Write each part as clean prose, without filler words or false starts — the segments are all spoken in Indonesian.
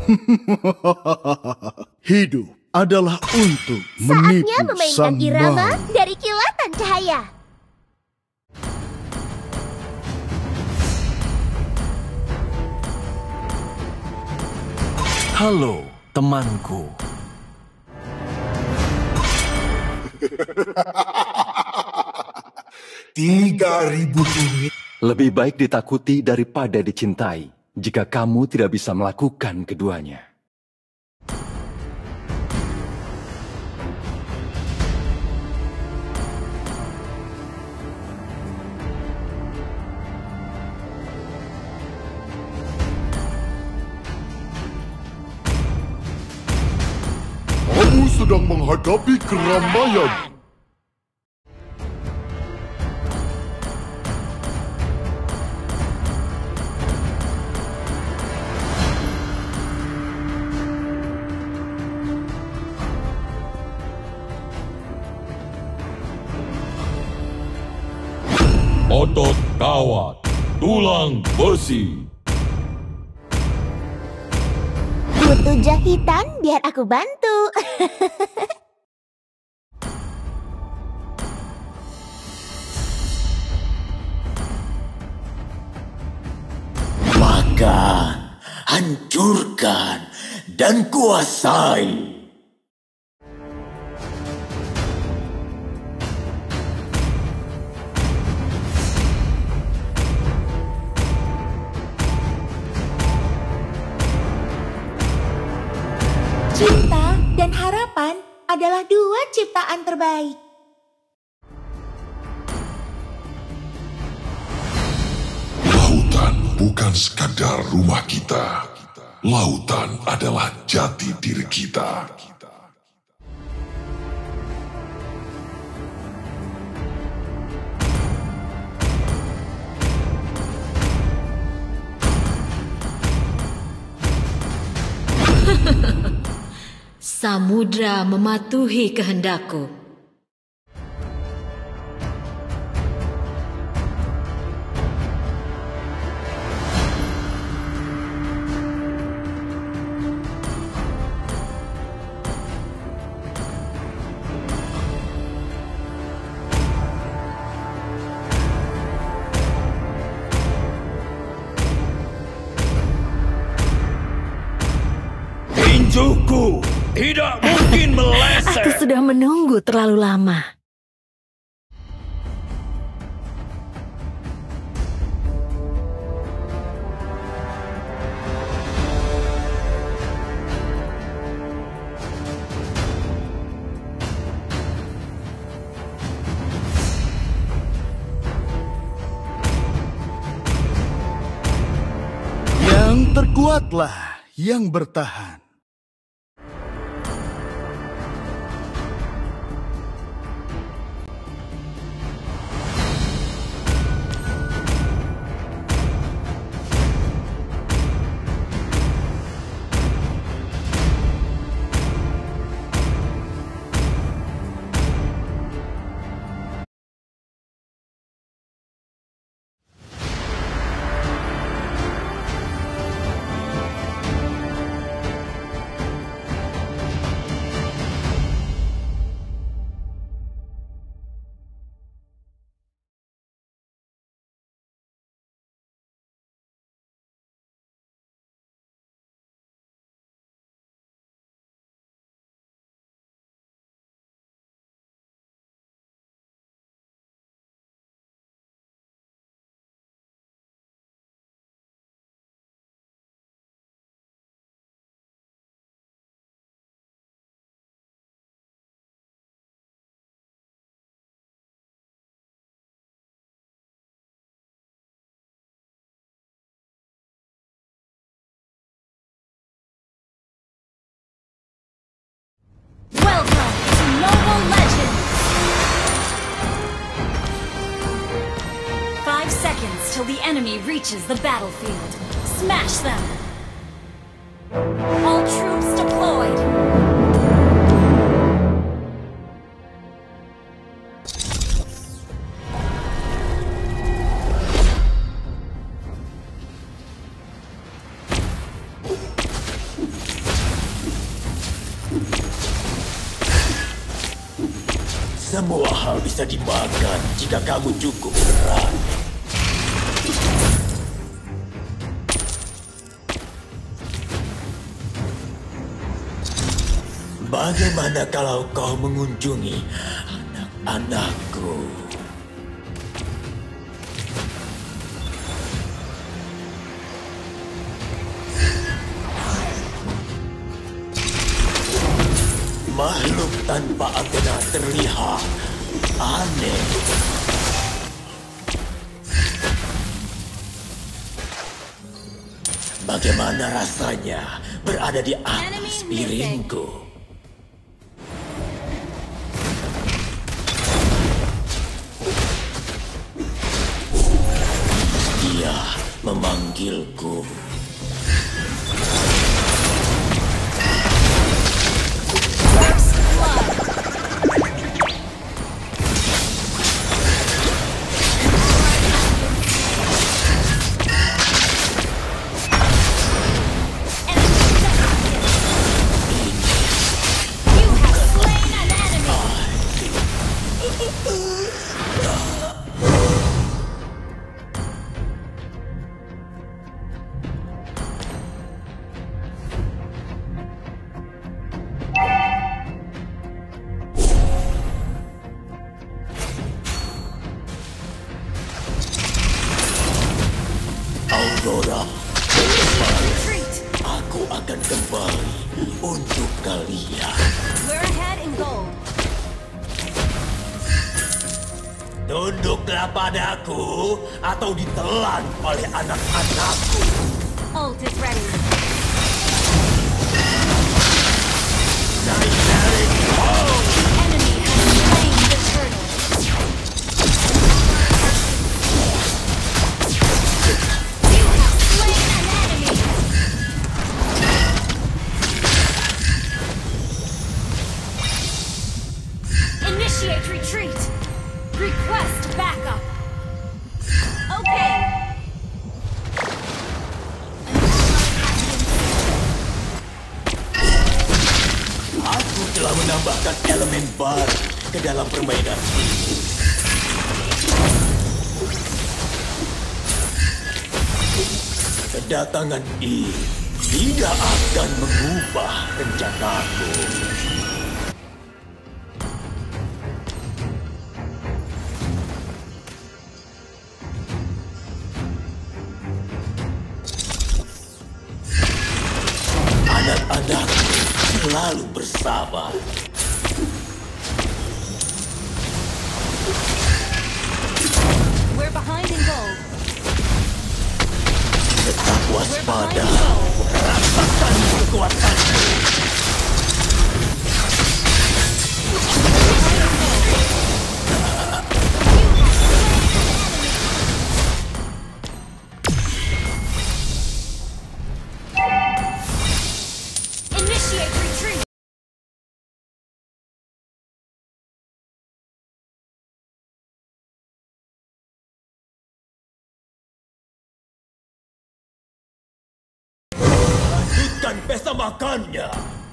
Hidup adalah untuk Saatnya menipu memainkan sang irama maut. dari kilatan cahaya. Halo, temanku. $3.000. Lebih baik ditakuti daripada dicintai jika kamu tidak bisa melakukan keduanya. Kamu sedang menghadapi keramaian. Otot kawat, tulang besi. Butuh jahitan biar aku bantu. Makan, hancurkan, dan kuasai. Cinta dan harapan adalah dua ciptaan terbaik. Lautan bukan sekadar rumah kita. Lautan adalah jati diri kita. Samudra mematuhi kehendakku. Tinjuku tidak mungkin meleset. Aku sudah menunggu terlalu lama. Yang terkuatlah yang bertahan. Welcome to Mobile Legends! 5 seconds till the enemy reaches the battlefield. Smash them! All troops deployed! Semua hal bisa dimakan jika kamu cukup berat. Bagaimana kalau kau mengunjungi anak-anakku? Makhluk tanpa antena terlihat aneh. Bagaimana rasanya berada di atas piringku? Dia memanggilku. Aurora, aku akan kembali untuk kalian. We're ahead in gold. Tunduklah padaku atau ditelan oleh anak-anakku. Ult is ready. Nightmare Home! Enemy has slain the turtle. You have slain an enemy. Initiate retreat. Request backup. Okay. Aku telah menambahkan elemen baru ke dalam permainan ini. Kedatangan ini tidak akan mengubah rencanaku. Anak-anakku selalu bersabar. We're behind in gold. Tetap waspada. Rasakan kekuatanku. Initiate retreat. Lanjutkan pesta makannya.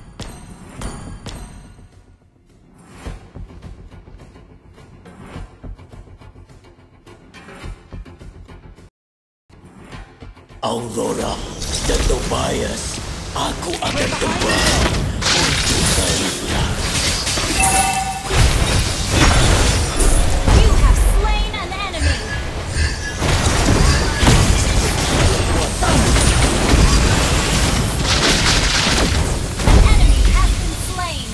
Aurora dan Tobias, aku akan kembali untuk kalian. You have slain an enemy. An enemy has been slain.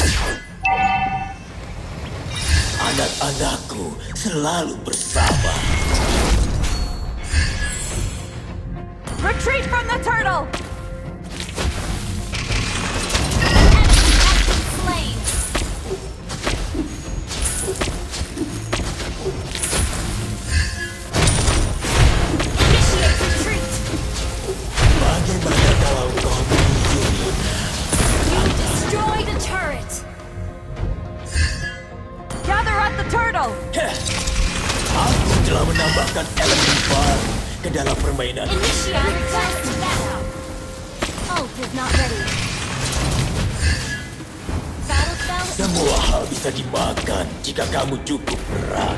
Anak-anakku selalu bersabar. Retreat from the turtle. Slain. Initiate retreat. Bagaimana kalau kau mengunjungi? Destroy the turret. Gather at the turtle. Aku telah menambahkan elemen baru ke dalam permainan. Initiate request backup. Ult is not ready. Battle spell. Semua hal tak bisa dimakan jika kamu cukup berat.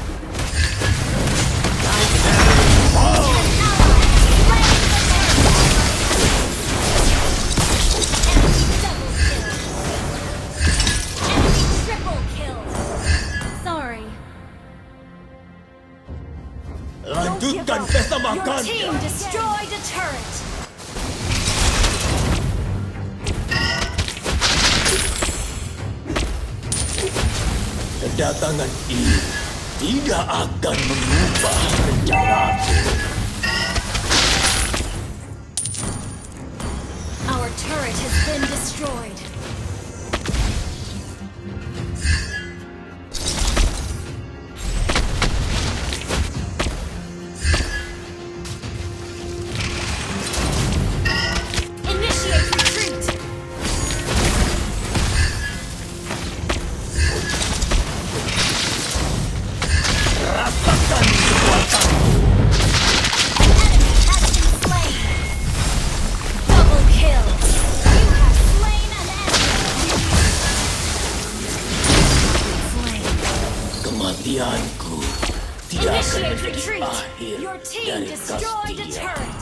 Lanjutkan pesta Your makan. team destroyed a turret. Kedatangan ini tidak akan mengubah rencanaku. Our turret has been destroyed. Initiate retreat. Rasakan kekuatanku. Enemy has been slain. Double kill. You have slain an enemy. Slain. Kematianku tidak akan Initiate menjadi retreat. akhir Your team dari destroyed a Castia. turret.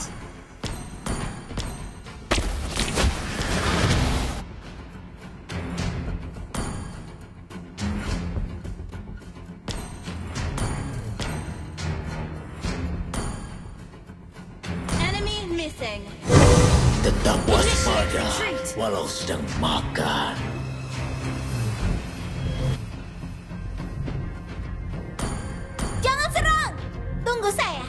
Enemy missing. Tetap waspada Retreat. walau sedang makan. Jangan serang! Tunggu saya.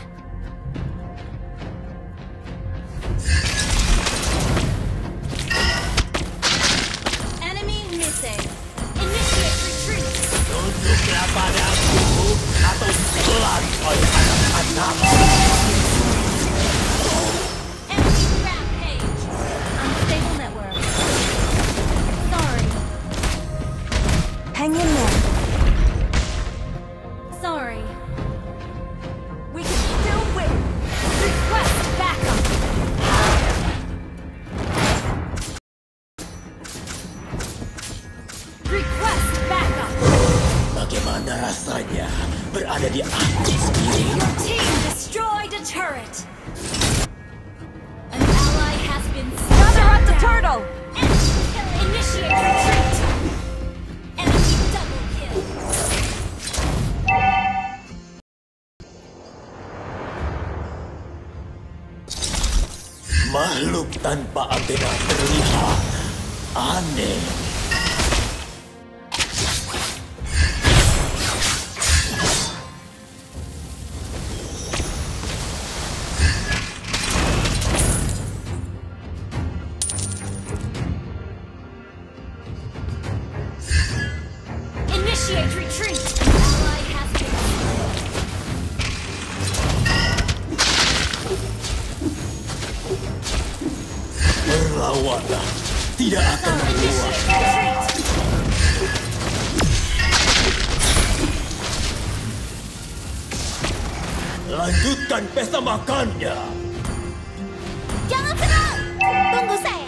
Enemy missing. Initiate retreat. Tunduklah padaku atau ditelan oleh anak-anak. Enemy rampage. Unstable network. Sorry. Hang in there. Sorry. We can still win. Request backup. Request backup. Bagaimana rasanya berada di atas piring? Your team destroyed a turret. An ally has been gather up the turtle. Enemy kill. Initiate retreat. Enemy double kill. Makhluk tanpa antena terlihat aneh. Initiate retreat. An ally has been Berlawanlah, tidak akan membuat. Lanjutkan pesta makannya. Jangan serang! Tunggu saya.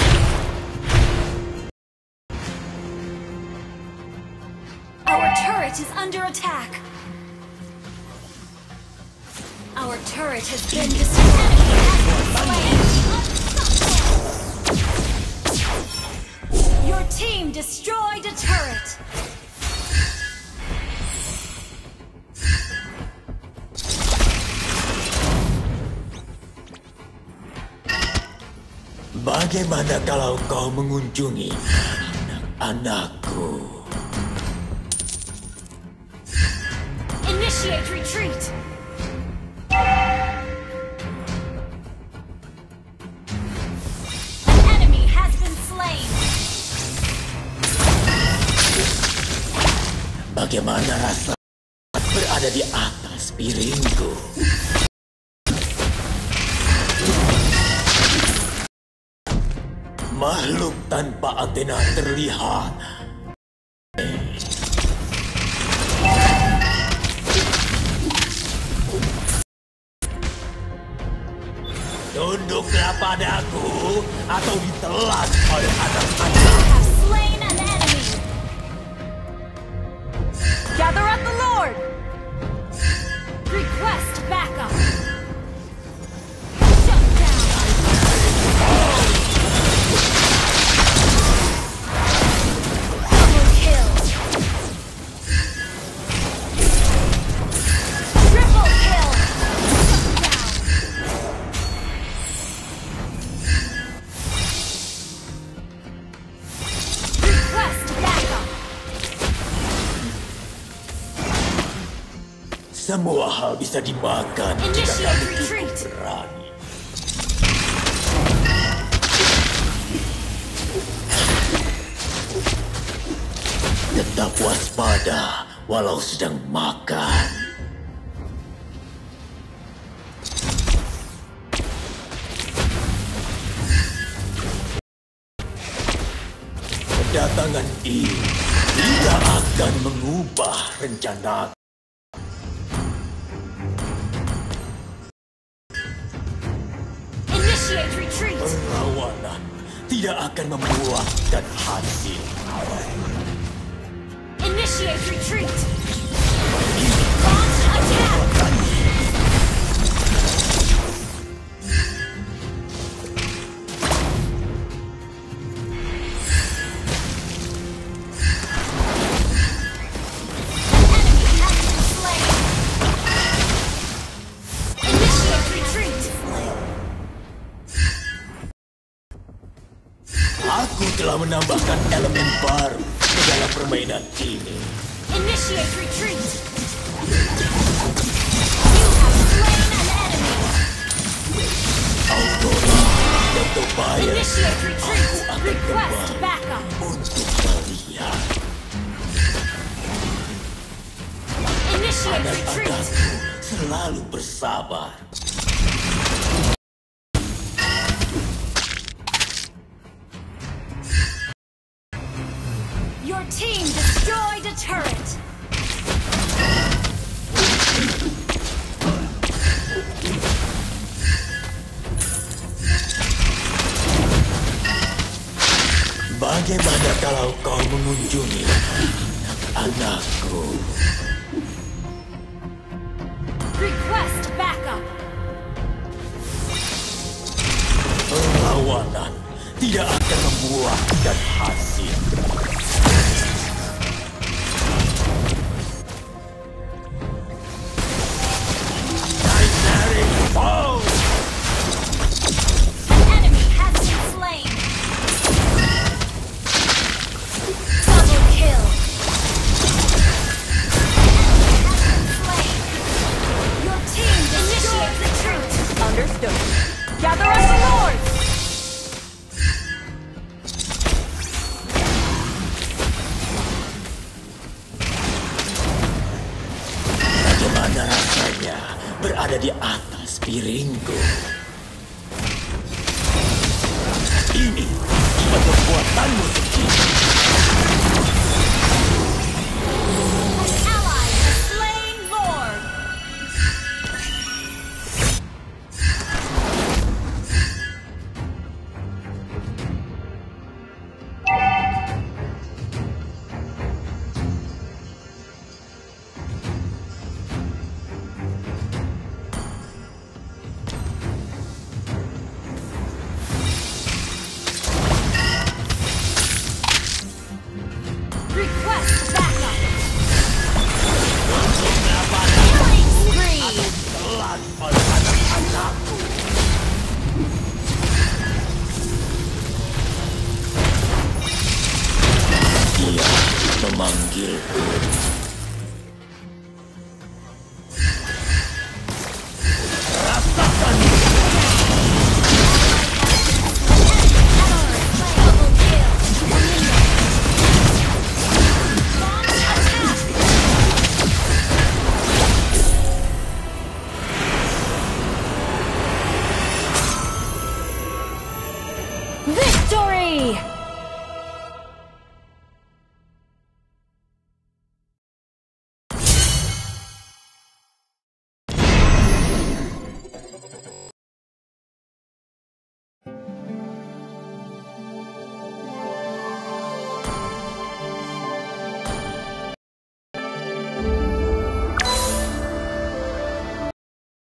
Our turret is under attack. Our turret has been destroyed. Your team destroyed a turret. Bagaimana kalau kau mengunjungi anak-anakku? Initiate retreat. An enemy has been slain. Bagaimana rasa berada di atas piringku? Makhluk tanpa antena terlihat. Tunduklah padaku atau ditelan oleh anak-anak. You have slain an enemy. Semua hal bisa dimakan jika kamu cukup berani. Tetap waspada walau sedang makan. Kedatangan ini tidak akan mengubah rencana. Initiate retreat. Perlawanan tidak akan membuahkan hasil. Initiate retreat. Launch attack. Aku telah menambahkan elemen baru ke dalam permainan ini. Initiate retreat. You have slain an enemy. Aurora dan Tobias, Initiate retreat. aku akan Request kembali backup. untuk kalian. Initiate retreat. Anak-anakku selalu bersabar. Your team destroyed a turret. Bagaimana kalau kau mengunjungi anakku? Request backup. Perlawanan tidak akan membuahkan hasil. Nightmare fall! Enemy has been slain. Double kill. Has been slain. Your team destroyed the truth. Understood. Gather us the Lord. Bagaimana rasanya berada di atas piringku? Ini akibat perbuatanmu sendiri. An ally has slain Lord. Request backup. Killing spree. Telan oleh anak-anakku. Dia memanggilku. Rasakan Double kill. Launch attack. Victory!